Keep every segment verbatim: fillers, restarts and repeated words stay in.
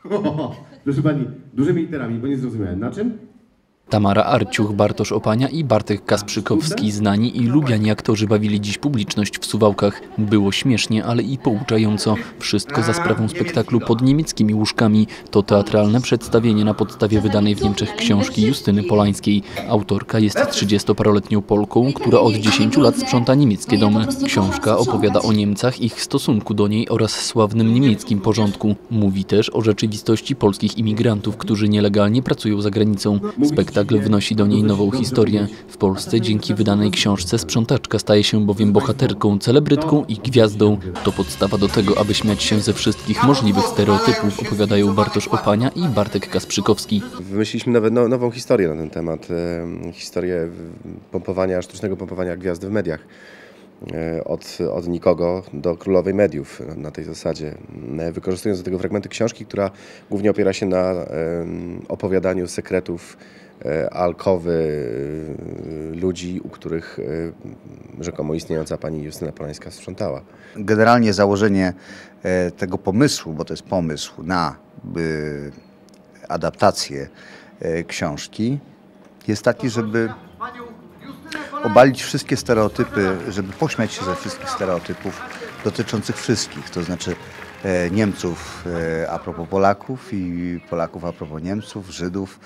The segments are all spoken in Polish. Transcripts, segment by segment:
O, proszę pani, dużymi literami, bo nie zrozumiałem. Na czym? Tamara Arciuch, Bartosz Opania i Bartek Kasprzykowski, znani i lubiani aktorzy, bawili dziś publiczność w Suwałkach. Było śmiesznie, ale i pouczająco. Wszystko za sprawą spektaklu Pod niemieckimi łóżkami. To teatralne przedstawienie na podstawie wydanej w Niemczech książki Justyny Polańskiej. Autorka jest trzydziestoparoletnią Polką, która od dziesięciu lat sprząta niemieckie domy. Książka opowiada o Niemcach, ich stosunku do niej oraz sławnym niemieckim porządku. Mówi też o rzeczywistości polskich imigrantów, którzy nielegalnie pracują za granicą. Spektakl wnosi do niej nową historię. W Polsce dzięki wydanej książce sprzątaczka staje się bowiem bohaterką, celebrytką i gwiazdą. To podstawa do tego, aby śmiać się ze wszystkich możliwych stereotypów, opowiadają Bartosz Opania i Bartek Kasprzykowski. Wymyśliliśmy nawet no, nową historię na ten temat. E, historię pompowania, sztucznego pompowania gwiazd w mediach. E, od, od nikogo do królowej mediów na tej zasadzie. E, wykorzystując do tego fragmenty książki, która głównie opiera się na e, opowiadaniu sekretów alkowy ludzi, u których rzekomo istniejąca pani Justyna Polańska sprzątała. Generalnie założenie tego pomysłu, bo to jest pomysł na adaptację książki, jest taki, żeby obalić wszystkie stereotypy, żeby pośmiać się ze wszystkich stereotypów dotyczących wszystkich, to znaczy Niemców a propos Polaków i Polaków a propos Niemców, Żydów.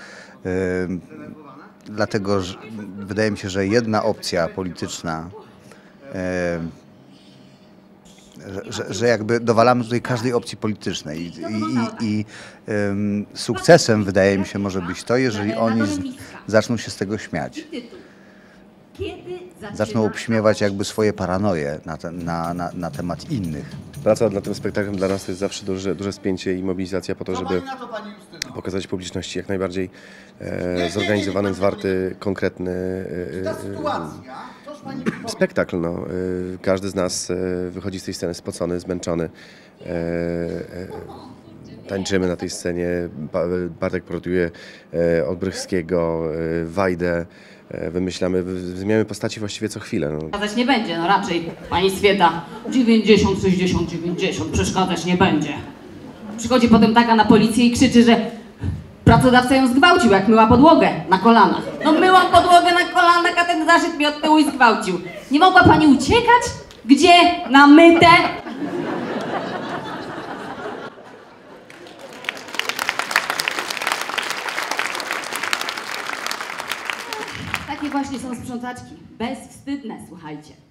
Dlatego że wydaje mi się, że jedna opcja polityczna, że, że jakby dowalamy tutaj każdej opcji politycznej i, i, i sukcesem wydaje mi się może być to, jeżeli oni z, zaczną się z tego śmiać. Zaczną obśmiewać jakby swoje paranoje na, te, na, na, na temat innych. Praca nad tym spektaklem dla nas to jest zawsze duże, duże spięcie i mobilizacja po to, żeby pokazać publiczności jak najbardziej e, zorganizowany, zwarty, konkretny e, e, spektakl. No. E, każdy z nas e, wychodzi z tej sceny spocony, zmęczony. E, e, tańczymy na tej scenie. Bartek produuje e, Olbrychskiego, e, Wajdę. Wymyślamy, zmieniamy postaci właściwie co chwilę. No. Przeszkadzać nie będzie, no raczej pani Swieta dziewięćdziesiąt, sześćdziesiąt, dziewięćdziesiąt, przeszkadzać nie będzie. Przychodzi potem taka na policję i krzyczy, że pracodawca ją zgwałcił, jak myła podłogę na kolanach. No myłam podłogę na kolanach, a ten zaszedł mnie od tyłu i zgwałcił. Nie mogła pani uciekać? Gdzie? Na myte? Takie właśnie są sprzątaczki. Bezwstydne, słuchajcie.